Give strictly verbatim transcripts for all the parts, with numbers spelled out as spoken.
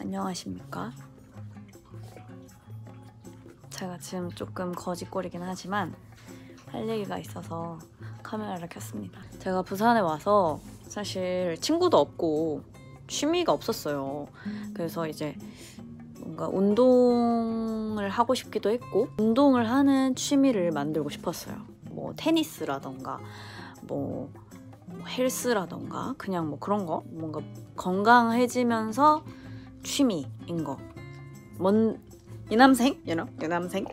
안녕하십니까? 제가 지금 조금 거짓골이긴 하지만 할 얘기가 있어서 카메라를 켰습니다. 제가 부산에 와서 사실 친구도 없고 취미가 없었어요. 그래서 이제 뭔가 운동을 하고 싶기도 했고 운동을 하는 취미를 만들고 싶었어요. 뭐 테니스라던가 뭐 헬스라던가 그냥 뭐 그런 거 뭔가 건강해지면서 취미인 거. 뭔 이남생? you know? 이남생?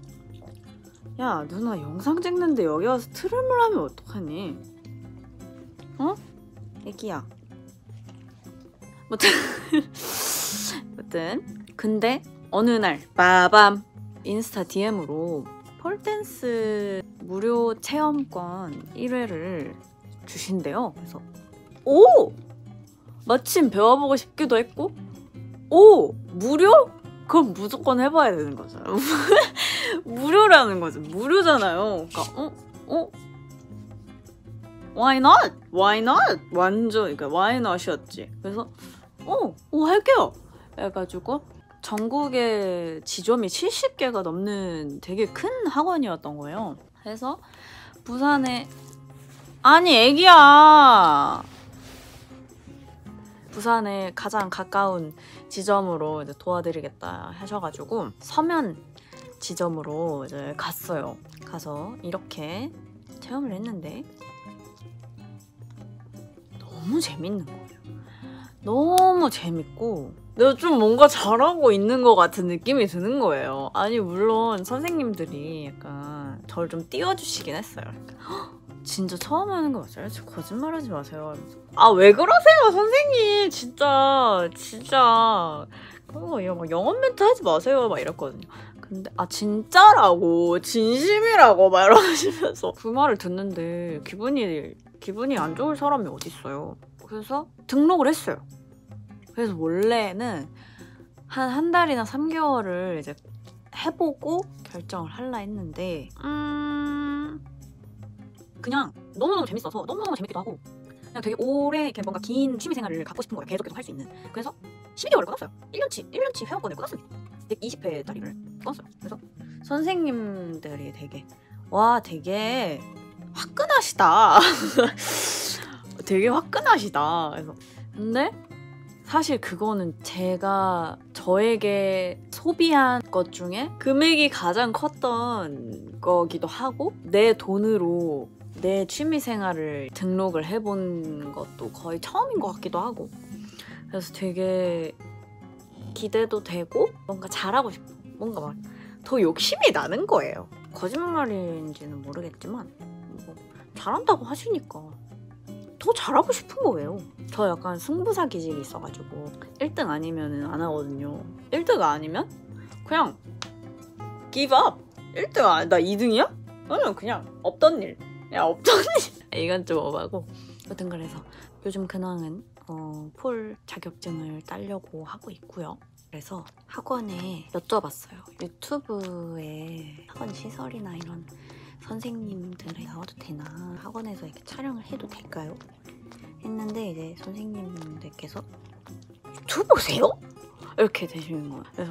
야 누나 영상 찍는데 여기 와서 트림을 하면 어떡하니? 어? 애기야. 무튼 무튼 근데 어느 날 빠밤 인스타 디엠으로 폴댄스 무료 체험권 일 회를 주신대요. 그래서 오! 마침 배워보고 싶기도 했고 오! 무료? 그럼 무조건 해봐야 되는 거잖아요. 무료라는 거죠. 무료잖아요. 그러니까 어? 어? Why not? Why not? 완전 그러니까 why not이었지. 그래서 어, 어 할게요. 해가지고 전국에 지점이 칠십 개가 넘는 되게 큰 학원이었던 거예요. 그래서 부산에 아니 애기야. 부산에 가장 가까운 지점으로 이제 도와드리겠다 하셔가지고 서면 지점으로 이제 갔어요. 가서 이렇게 체험을 했는데 너무 재밌는 거예요. 너무 재밌고 내가 좀 뭔가 잘하고 있는 것 같은 느낌이 드는 거예요. 아니 물론 선생님들이 약간 저를 좀 띄워주시긴 했어요. 그러니까, 진짜 처음 하는 거 맞아요? 거짓말하지 마세요. 아 왜 그러세요 선생님. 진짜 진짜 그거 막 영업 멘트 하지 마세요 막 이랬거든요. 근데 아 진짜라고 진심이라고 막 이러시면서 그 말을 듣는데 기분이 기분이 안 좋을 사람이 어딨어요. 그래서 등록을 했어요. 그래서 원래는 한 한 달이나 삼 개월을 이제 해보고 결정을 할라 했는데 음... 그냥 너무너무 재밌어서 너무너무 재밌기도 하고 그냥 되게 오래 이렇게 뭔가 긴 취미생활을 갖고 싶은 거예요. 계속 계속 할 수 있는. 그래서 십이 개월을 끊었어요. 일 년치, 일 년치 회원권을 끊었습니다. 백이십 회짜리를 끊었어요. 그래서 선생님들이 되게 와 되게 화끈하시다. 되게 화끈하시다. 그래서 근데 사실 그거는 제가 저에게 소비한 것 중에 금액이 가장 컸던 거기도 하고 내 돈으로 내 취미생활을 등록을 해본 것도 거의 처음인 것 같기도 하고 그래서 되게 기대도 되고 뭔가 잘하고 싶어. 뭔가 막 더 욕심이 나는 거예요. 거짓말인지는 모르겠지만 뭐 잘한다고 하시니까 더 잘하고 싶은 거예요. 저 약간 승부사 기질이 있어가지고 일 등 아니면 안 하거든요. 일 등 아니면 그냥 give up. 일 등 아, 나 이 등이야? 그러면 그냥 없던 일. 야 없던 일. 이건 좀 오바고. 여튼 그래서 요즘 근황은 어, 폴 자격증을 따려고 하고 있고요. 그래서 학원에 여쭤봤어요. 유튜브에 학원 시설이나 이런 선생님들이 나와도 되나? 학원에서 이렇게 촬영을 해도 될까요? 했는데 이제 선생님들께서 유튜브세요? 이렇게 되시는 거예요. 그래서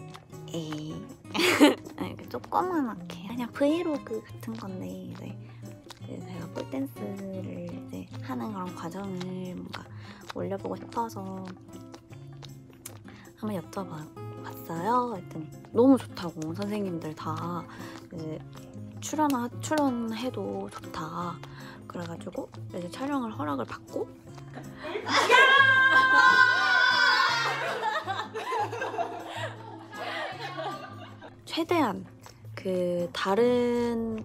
에이 이렇게 조그만하게 그냥 브이로그 같은 건데 이제 제가 폴댄스를 이제 하는 그런 과정을 뭔가 올려보고 싶어서 한번 여쭤봤어요. 했더니 너무 좋다고 선생님들 다 이제 출연하, 출연해도 좋다. 그래가지고 이제 촬영을 허락을 받고 최대한 그 다른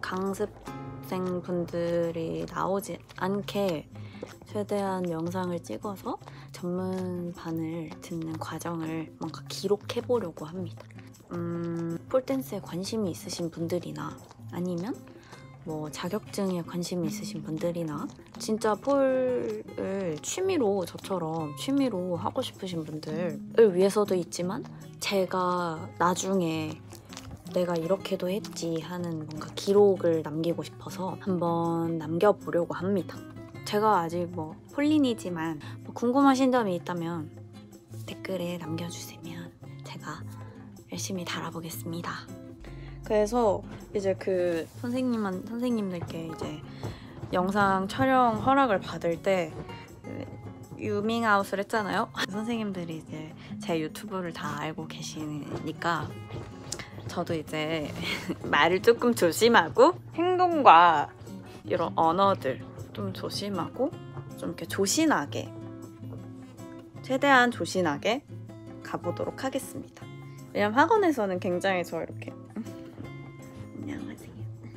강습생분들이 나오지 않게 최대한 영상을 찍어서 전문반을 듣는 과정을 뭔가 기록해보려고 합니다. 음, 폴댄스에 관심이 있으신 분들이나 아니면 뭐 자격증에 관심이 있으신 분들이나 진짜 폴을 취미로 저처럼 취미로 하고 싶으신 분들을 위해서도 있지만 제가 나중에 내가 이렇게도 했지 하는 뭔가 기록을 남기고 싶어서 한번 남겨보려고 합니다. 제가 아직 뭐 폴린이지만 뭐 궁금하신 점이 있다면 댓글에 남겨주시면 제가 열심히 달아보겠습니다. 그래서 이제 그 선생님한 선생님들께 이제 영상 촬영 허락을 받을 때 유밍아웃을 했잖아요. 선생님들이 이제 제 유튜브를 다 알고 계시니까 저도 이제 말을 조금 조심하고 행동과 이런 언어들 좀 조심하고 좀 이렇게 조신하게 최대한 조신하게 가보도록 하겠습니다. 왜냐면 학원에서는 굉장히 저 이렇게 안녕하세요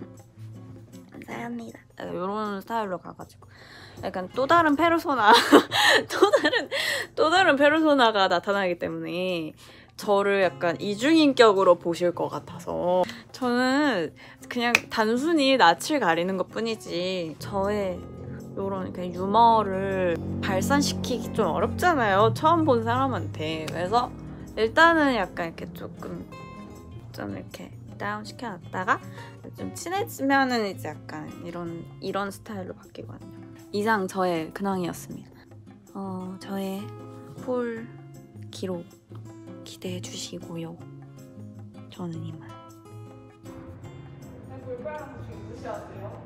감사합니다 이런 스타일로 가가지고 약간 또 다른 페르소나 또 다른 또 다른 페르소나가 나타나기 때문에 저를 약간 이중인격으로 보실 것 같아서 저는 그냥 단순히 낯을 가리는 것 뿐이지 저의 이런 그냥 유머를 발산시키기 좀 어렵잖아요. 처음 본 사람한테. 그래서 일단은 약간 이렇게 조금 좀 이렇게 다운 시켜놨다가 좀 친해지면은 이제 약간 이런 이런 스타일로 바뀌거든요. 이상 저의 근황이었습니다. 어, 저의 폴 기록 기대해 주시고요. 저는 이만. 볼빨간 줄 무시하세요?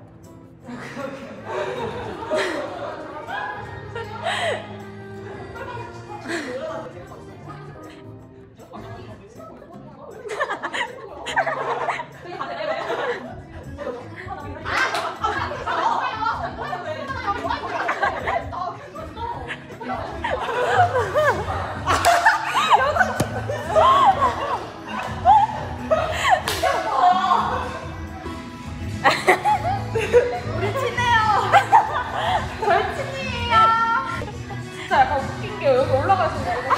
우리 친해요. 저희 친이에요. 진짜 약간 웃긴 게 여기 올라가서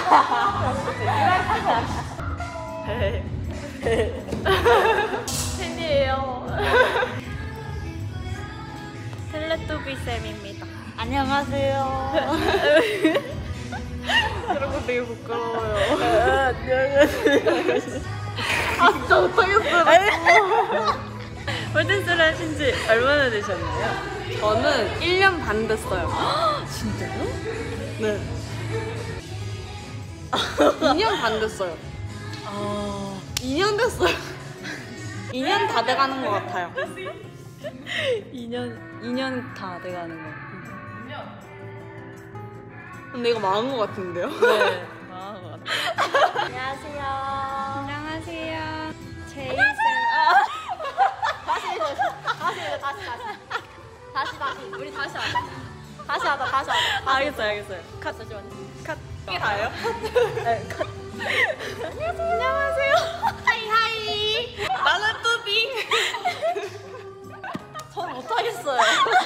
팬이에요. 텔레토비 쌤입니다. 안녕하세요. 그런 거 되게 부끄러워요. 안녕하세요. 아 진짜 못하겠어요. 홀댄스를 하신 지 얼마나 되셨나요? 저는 일 년 반 됐어요. 진짜요? 네. 이 년 반 됐어요. 아... 이 년 됐어요. 이 년 다 돼가는 것 같아요. 이 년, 이 년 다 돼가는 거. 근데 이거 망한 것 같은데요? 네. 망한 것 같아요. 안녕하세요. 안녕하세요. 제이쌤. 아. 다시 다시 다시 다시 다시 다시 우리 다시 하자 다시 하자 다시 하자 알겠어요, 알겠어요. 컷 잠시만요 컷. 이게 다예요? 네, 컷. 안녕하세요 하이 하이 나는 뚜비. 전 못하겠어요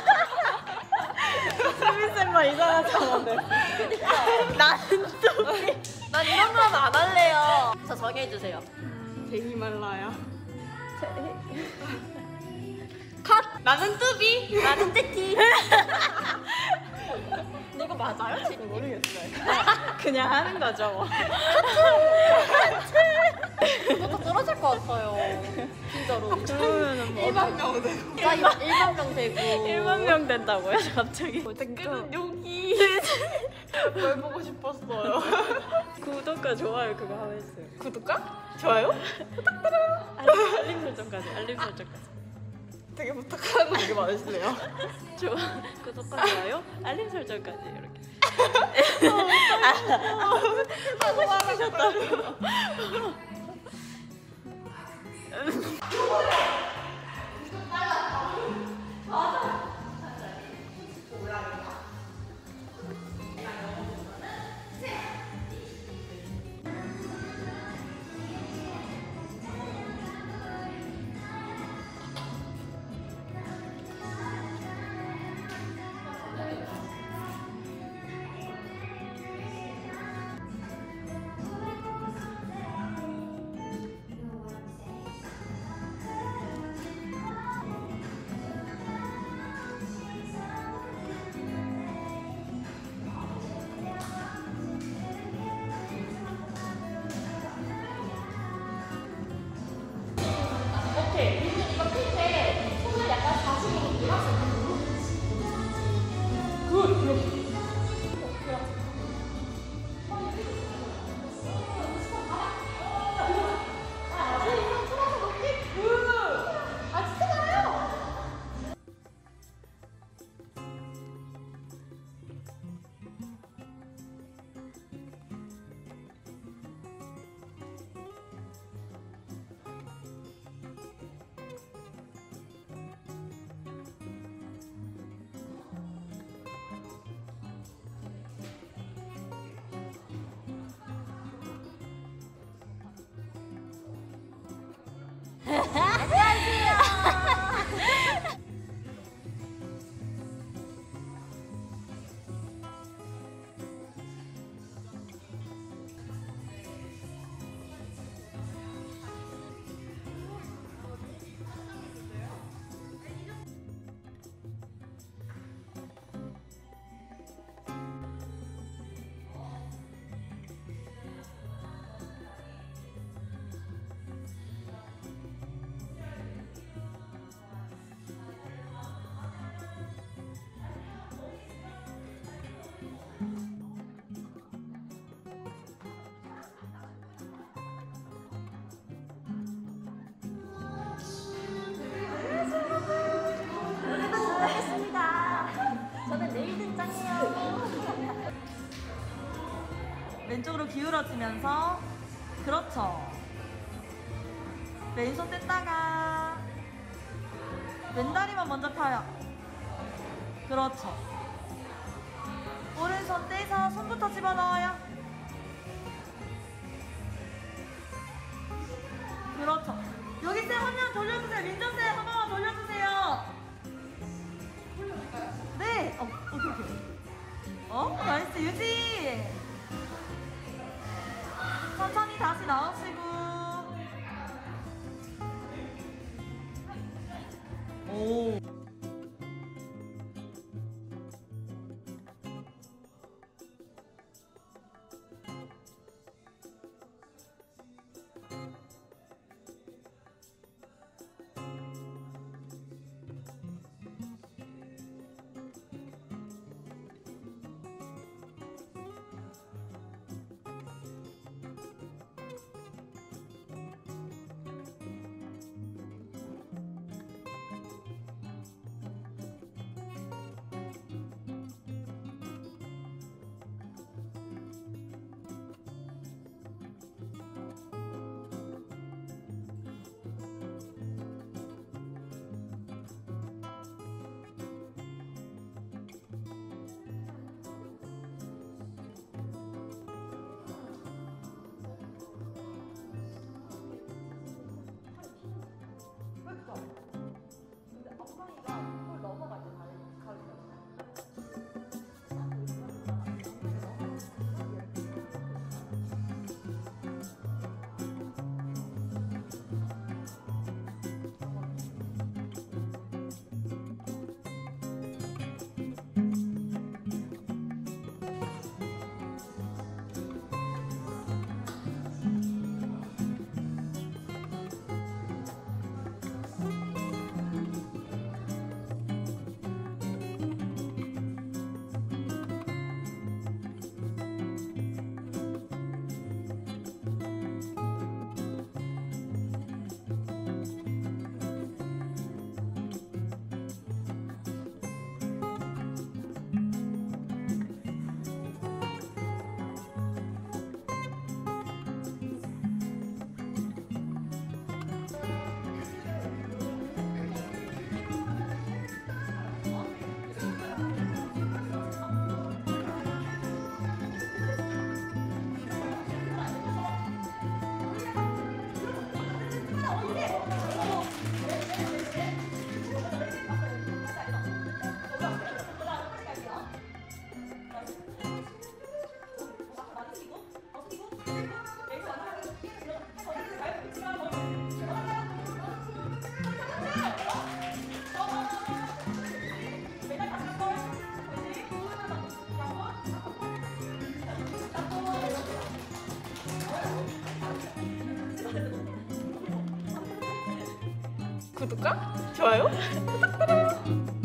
수빈쌤만 이상한 상황인데. 나는 또. 난 이런 거 하면 안 할래요 저 정해주세요 제히말라야. 컷! 나는 뚜비. 나는 떼티 근데 이거 맞아요? 지금 모르겠어요. 그냥 하는 거죠, 뭐. 이것도 떨어질 것 같아요 진짜로 그러면은 뭐. 일반 명 되고. 나 이거 일반 명 되고 일만 명 된다고요, 갑자기? 댓글은 여기. 뭘 보고 싶었어요? 구독과 좋아요 그거 하고 했어요. 구독과? 좋아요? 알림, 알림 설정까지, 알림 설정까지. 되게 부탁하는 거 되게 많으시네요. 좋아, 구독과 좋아요, 알림 설정까지 이렇게. 하고 말하셨다고. 왼쪽으로 기울어지면서 그렇죠. 왼손 뗐다가 왼다리만 먼저 펴요. 그렇죠. 오른손 떼서 손부터 집어넣어요. 그렇죠. 여기 쌤 한 명 돌려주세요. 민준 쌤 한 번만 돌려주세요. 네. 어, 오케이 오케이. 어, 나이스 유지. 천천히 다시 나오시고. 오. 구독과 좋아요 부탁드려요.